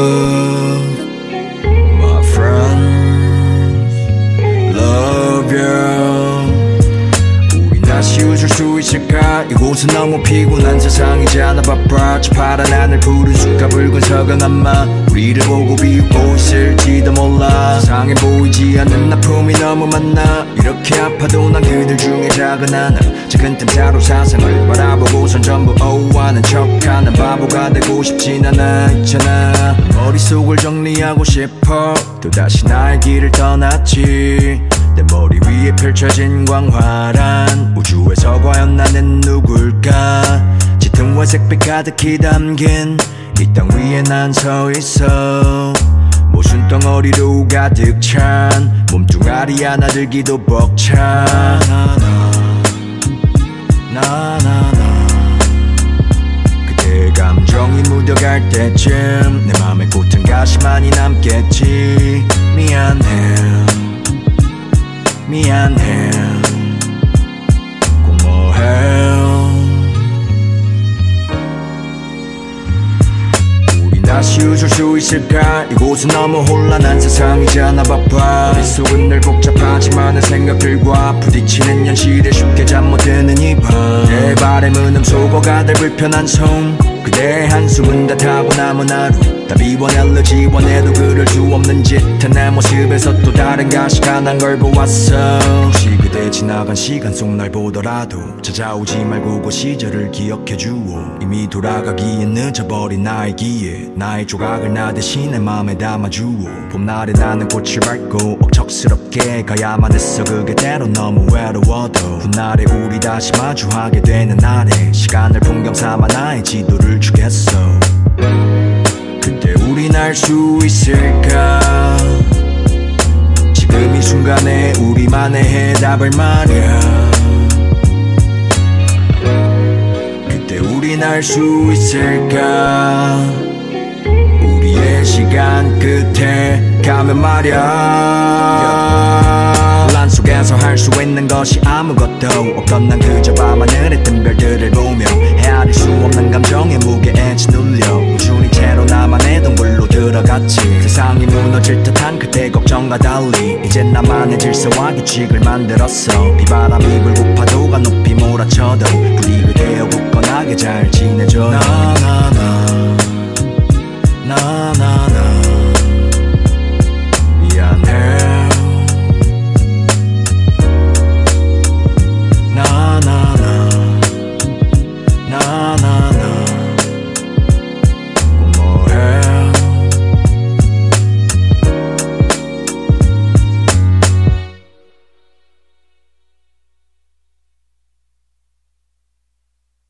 my friends, love you. 우린 다시 웃을 수 있을까? 이곳은 너무 피곤한 세상이잖아. 바빠 저 파란 하늘 푸른 숲과 붉은 서강한마 우리를 보고 비웃고 있을지도 몰라. 세상에 보이지 않는 아픔이 너무 많아. 이렇게 아파도 난 그들 중에 작은 하나. 작은 틈새로 사상을 바라보고선 전부 오하는 척하는 바보가 되고 싶진 않아. 있잖아 머릿속을 정리하고 싶어. 또다시 나의 길을 떠났지. 내 머리 위에 펼쳐진 광활한 우주에서 과연 나는 누굴까. 짙은 회색빛 가득히 담긴 이 땅 위에 난 서 있어. 모순 덩어리로 가득 찬 몸뚱아리 하나 들기도 벅찬 나나나 그대의 감정이 묻어갈 때쯤 내 맘에 꽃은 가시만이 남겠지. 미안해 꼭 뭐해. 우린 다시 웃을 수 있을까? 이곳은 너무 혼란한 세상이잖아. 바빠 머릿속은 늘 복잡하지만 내 생각들과 부딪히는 현실에 쉽게 잠 못 드는 이 밤. 내 바램은 음소거가 될 불편한 손. 그대의 한숨은 다 타고 남은 하루. 답이 원할래 지원해도 그럴 수 없는 짓은 내 모습에서 또 다른 가시가 난 걸 보았어. 혹시 그대 지나간 시간 속 날 보더라도 찾아오지 말고 그 시절을 기억해 주오. 이미 돌아가기엔 늦어버린 나이기에 나의 조각을 나 대신 내 맘에 담아주오. 봄날에 나는 꽃을 밟고 억척스럽게 가야만 했어. 그게 때론 너무 외로워도 훗날에 우리 다시 마주하게 되는 날에 시간을 풍경 삼아 나의 지도를 주겠어. 그때 우린 알 수 있을까? 지금 이 순간에 우리만의 해답을 말야. 그때 우린 알 수 있을까? 우리의 시간 끝에 가면 말야. 혼란 속에서 할 수 있는 것이 아무것도 없던 난 그저 밤하늘에 뜬 별들을 보며 헤아릴 수 없는 감정의 무게에 짓눌려 우준이 채로 나만의 동굴로 들어갔지. 세상이 무너질 듯한 그때 걱정과 달리 이젠 나만의 질서와 규칙을 만들었어. 비바람이 불고 파도가 높이 몰아쳐도 우리 그대여 굳건하게 잘 지내줘.